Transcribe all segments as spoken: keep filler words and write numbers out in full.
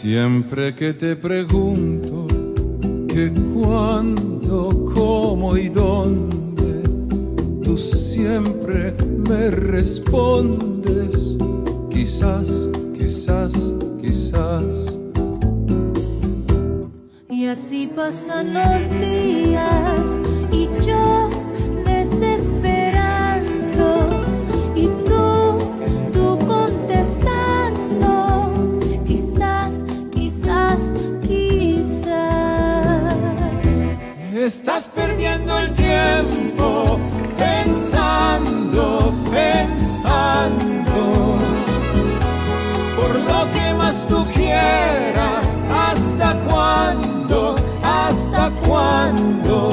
Siempre que te pregunto que cuándo, cómo y dónde, tú siempre me respondes, quizás, quizás, quizás. Y así pasan los días y yo desesperando y tú, tú contestando, quizás, quizás, quizás. Estás perdiendo el tiempo pensando, pensando, por lo que más tú quieras. ¿Hasta cuándo? ¿Hasta cuándo?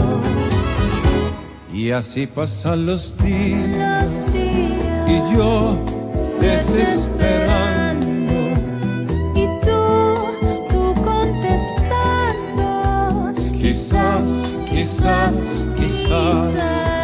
Y así pasan los días, Los días y yo desesperando, y tú, tú contestando, quizás, quizás, quizás.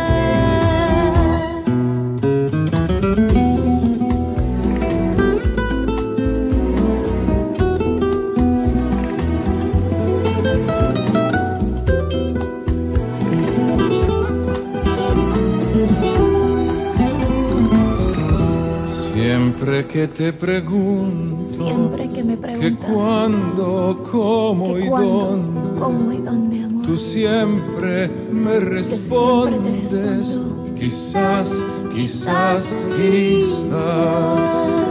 Siempre que te pregunto, Siempre que me que preguntas cuándo, cómo que y cuándo, dónde, cómo y dónde, amor, tú siempre me yo siempre te respondes, respondo, quizás, quizás, quizás.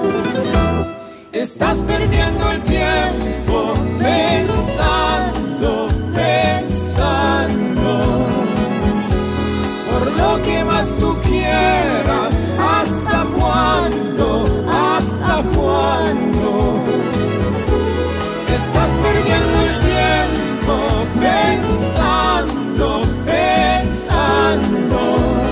Estás perdiendo el tiempo pensando, pensando, por lo que más tú quieras. ¿Hasta cuándo? ¿Hasta cuándo? Estás perdiendo el tiempo pensando, pensando,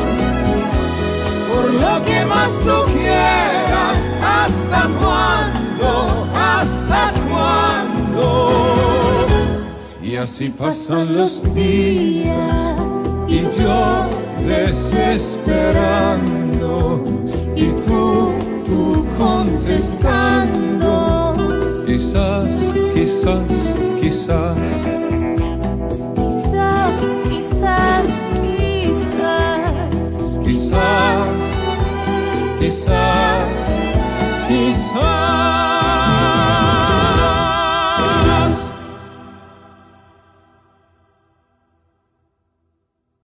por lo que más tú quieras. ¿Hasta cuándo? ¿Hasta cuándo? Y así pasan los días y yo desesperando, y tú, tú contestando, quizás, quizás, quizás. quizás, quizás, quizás, Quizás, quizás.